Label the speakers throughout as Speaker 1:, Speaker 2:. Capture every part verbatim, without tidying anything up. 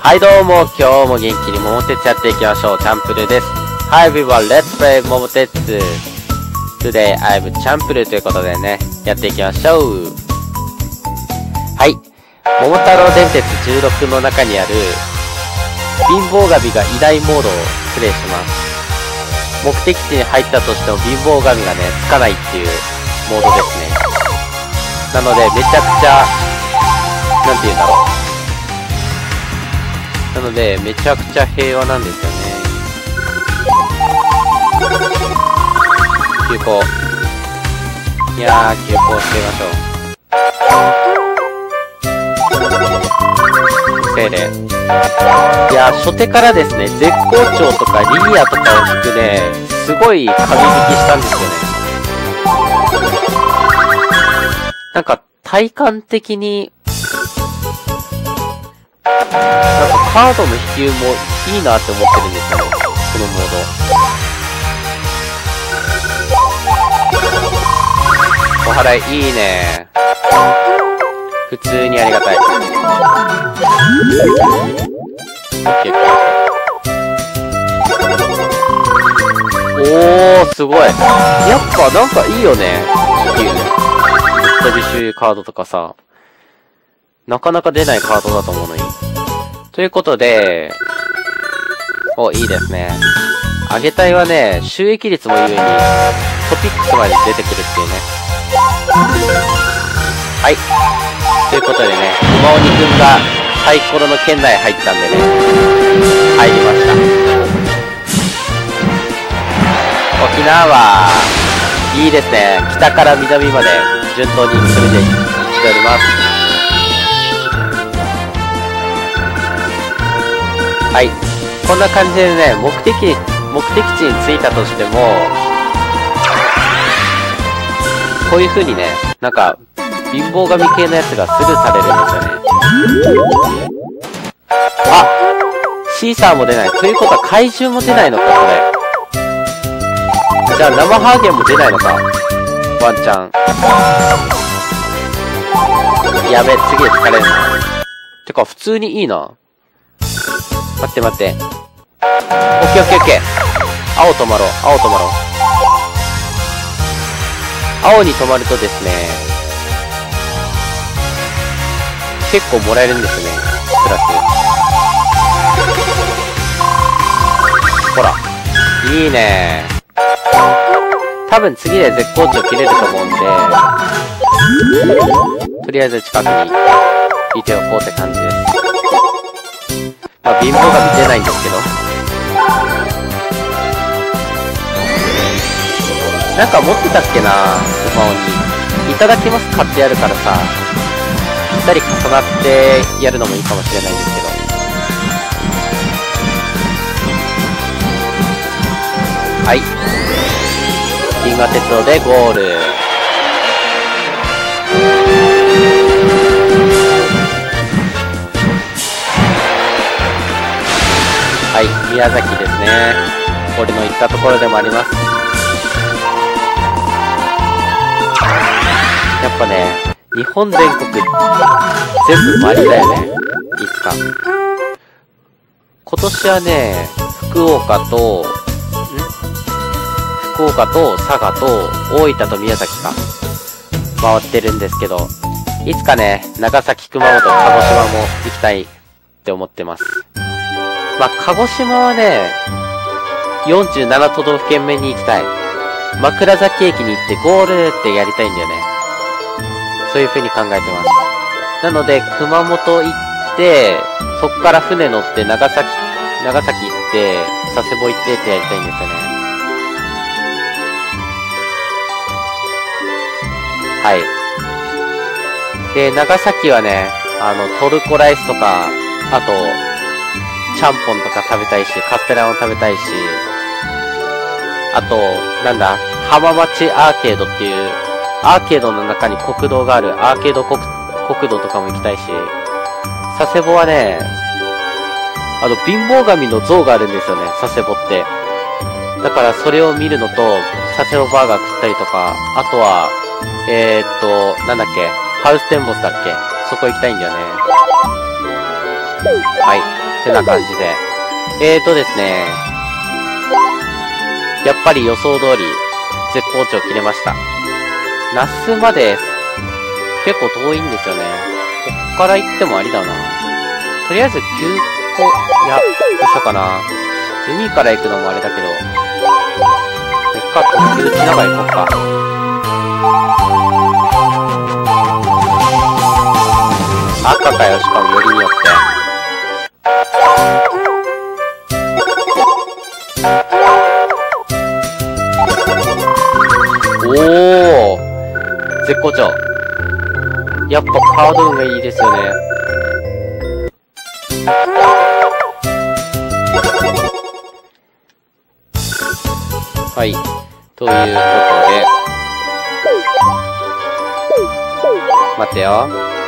Speaker 1: はいどうも、今日も元気に桃鉄やっていきましょう。チャンプルです。Hi everyone, let's play 桃鉄。Today I'm チャンプルということでね、やっていきましょう。はい。桃太郎電鉄じゅうろくの中にある、貧乏神がいないモードをプレイします。目的地に入ったとしても貧乏神がね、つかないっていうモードですね。なので、めちゃくちゃ、なんて言うんだろう。なので、めちゃくちゃ平和なんですよね。急行。いやー、急行してみましょう。精霊。いやー、初手からですね、絶好調とかリニアとかを引くね、すごい神引きしたんですよね。なんか、体感的に、なんかカードの比及もいいなって思ってるんですよね、このモード。お払いいいね。普通にありがたい。オッケー。おー、すごい。やっぱなんかいいよね、比及。飛び集カードとかさ、なかなか出ないカードだと思うのに。ということで、お、いいですね。上げたいはね、収益率もゆえに、トピックスまで出てくるっていうね。はい。ということでね、馬鬼くんがサイコロの圏内入ったんでね、入りました。沖縄は、いいですね。北から南まで順当にそれで来ております。はい。こんな感じでね、目的、目的地に着いたとしても、こういう風にね、なんか、貧乏神系のやつがスルーされるんですよね。あ！シーサーも出ない。ということは怪獣も出ないのか、これ。じゃあ生ハーゲンも出ないのか。ワンチャン。やべえ、次で疲れるな。てか、普通にいいな。待って待って。オッケーオッケーオッケー。青止まろう。青止まろう。青に止まるとですね、結構もらえるんですよね。プラス。ほら。いいね。多分次で絶好調切れると思うんで、とりあえず近くにいておこうって感じです。まあ、貧乏神出ないんですけど。なんか持ってたっけな、馬鬼。いただきます買ってやるからさ、ぴったり重なってやるのもいいかもしれないんですけど。はい。銀河鉄道でゴール。はい、宮崎ですね。俺の行ったところでもあります。やっぱね、日本全国全部回りだよね。いつか。今年はね、福岡と、ん福岡と佐賀と大分と宮崎か。回ってるんですけど、いつかね、長崎、熊本、鹿児島も行きたいって思ってます。まあ、鹿児島はね、よんじゅうなな都道府県目に行きたい。枕崎駅に行ってゴールってやりたいんだよね。そういう風に考えてます。なので、熊本行って、そっから船乗って長崎、長崎行って、佐世保行ってってやりたいんですよね。はい。で、長崎はね、あの、トルコライスとか、あと、ちゃんぽんとか食べたいし、カステラも食べたいし、あと、なんだ、浜町アーケードっていう、アーケードの中に国道があるアーケード 国, 国道とかも行きたいし、佐世保はね、あの、貧乏神の像があるんですよね、佐世保って。だからそれを見るのと、佐世保バーガー食ったりとか、あとは、えーっと、なんだっけ、ハウステンボスだっけ、そこ行きたいんだよね。はい。 てな感じで。えーとですね。やっぱり予想通り、絶好調切れました。那須まで、結構遠いんですよね。こっから行ってもありだな。とりあえずきゅうこ、いや、どうしようかな。海から行くのもあれだけど、こっか、特急打ちながら行こうか。赤かよ、しかもよりによって。おー、絶好調。やっぱカード運がいいですよね。はい。ということで。待ってよ。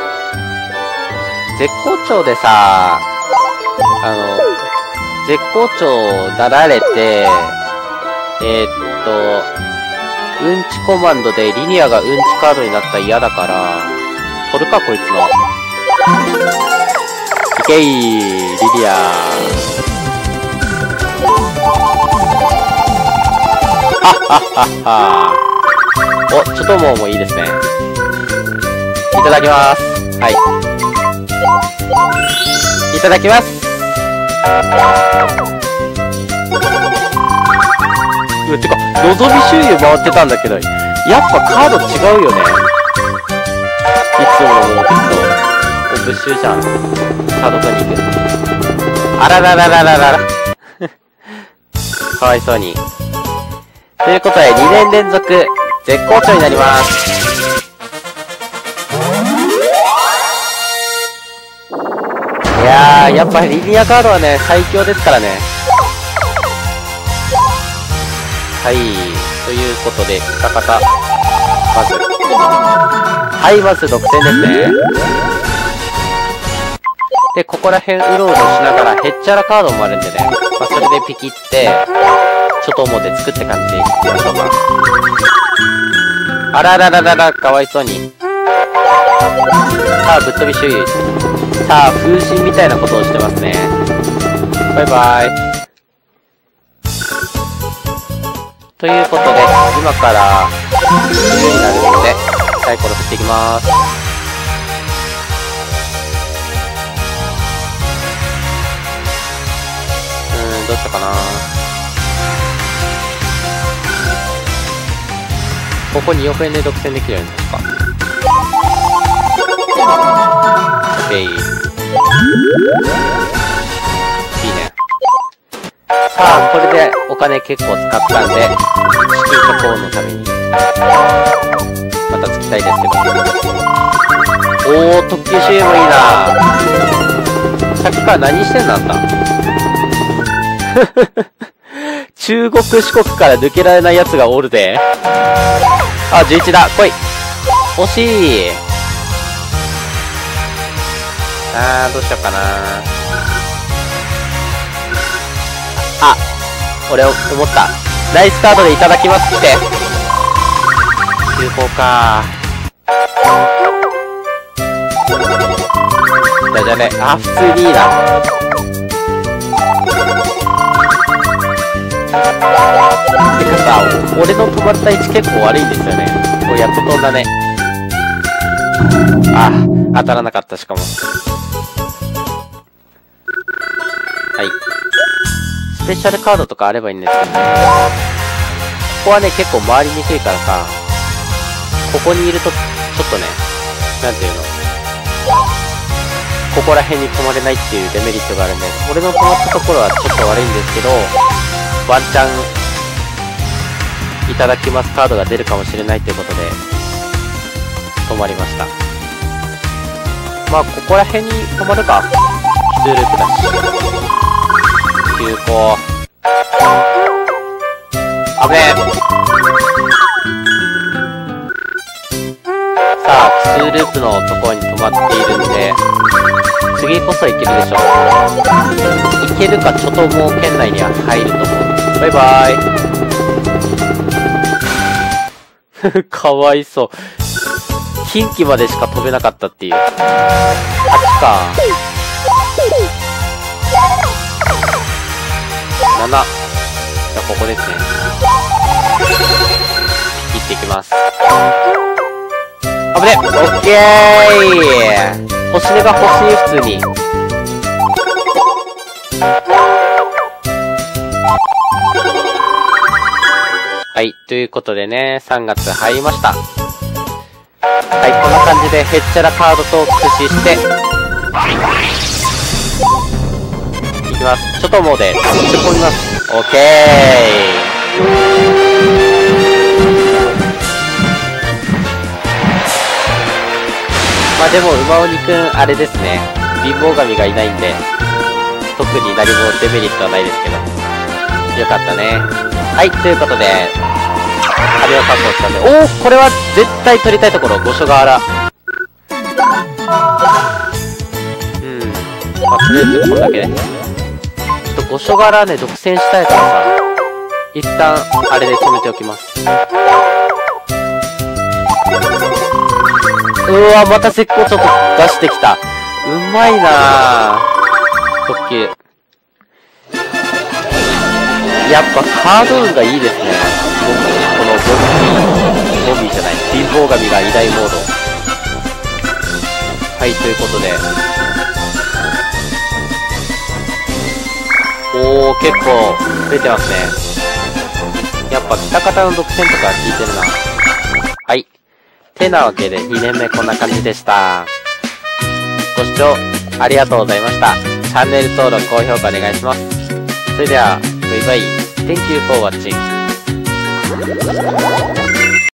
Speaker 1: 絶好調でさ、あの、絶好調なられて、えー、っと、うんちコマンドでリニアがうんちカードになったら嫌だから、取るかこいつの。いけい、リニア。はっはっはっは。お、ちょっともうもいいですね。いただきます。はい。いただきます。うてか、のぞみ周遊回ってたんだけど、やっぱカード違うよね。いつものもうちょっと、物集じゃん。カード取りに行く。あららららららら。かわいそうに。ということで、にねん連続、絶好調になります。いやー、やっぱりリニアカードはね、最強ですからね。はい、ということで、カタカタ、まず。はい、まず独占ですね。で、ここら辺うろうろしながら、へっちゃらカードもあるんでね。まあ、それでピキって、ちょっと表作って感じでいきましょうか。あららららら、かわいそうに。さあ、ぶっ飛び周遊。さあ、風神みたいなことをしてますね。バイバイ。ということで、今から冬になるので、サイコロ振っていきます。うーん、どうしようかな。ここにおくえんで独占できるようになるか。オッケー。いいね。さあ、これでお金結構使ったんで、資金処方のために、またつきたいですけど。おー、特急 シーエム いいな。さっきから何してんのあんた。中国四国から抜けられない奴がおるで。あ、じゅういちだ。来い。惜しい。あー、どうしようかな。あ、俺思った。ナイスカードでいただきますって。急行かー。じゃじゃね。あ、普通にいいな。てかさ、俺の止まった位置結構悪いんですよね。これやっと飛んだね。あ、当たらなかった、しかも。はい。スペシャルカードとかあればいいんですけどね。ここはね、結構回りにくいからさ、ここにいると、ちょっとね、なんていうの、ここら辺に止まれないっていうデメリットがあるんで、俺の止まったところはちょっと悪いんですけど、ワンチャン、いただきますカードが出るかもしれないということで、止まりました。まあ、ここら辺に止まるか。奇数ループだし。急行。あぶねえ。さあ、奇数ループのところに止まっているんで、次こそいけるでしょう。いけるか、ちょっともう圏内には入ると思う。バイバイ。かわいそう。近畿までしか飛べなかったっていう。はちか。 なな。じゃあ、ここですね。切っていきます。あぶね。オッケー。星根が欲しい、普通に。はい。ということでね、さんがつ入りました。はい。こんな感じで、へっちゃらカードと駆使して、いきます。ちょっともうで、突っ込みます。オッケー。まあでも、馬鬼くん、あれですね。貧乏神がいないんで、特に何もデメリットはないですけど。よかったね。はい、ということで、羽を確保したんで、おー、これは絶対取りたいところ、五所川原。うん。まあ、とりあえずこれだけね。ちょっと五所川原ね、独占したいからさ、一旦、あれで止めておきます。うわ、また石膏ちょっと出してきた。うまいなぁ。特急。やっぱカード運がいいですね。このボンビー、ボンビーじゃない、貧乏神が偉大モード。はい、ということで。おー、結構出てますね。やっぱ北方の独占とか効いてるな。はい。てなわけでにねんめこんな感じでした。ご視聴ありがとうございました。チャンネル登録、高評価お願いします。それでは、バイバイ。Thank you for watching.